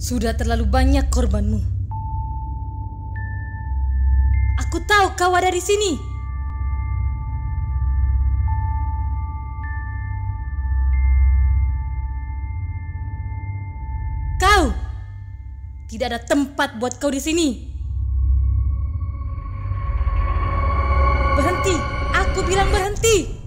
Sudah terlalu banyak korbanmu. Aku tahu kau ada di sini. Kau tidak ada tempat buat kau di sini. Berhenti, aku bilang berhenti.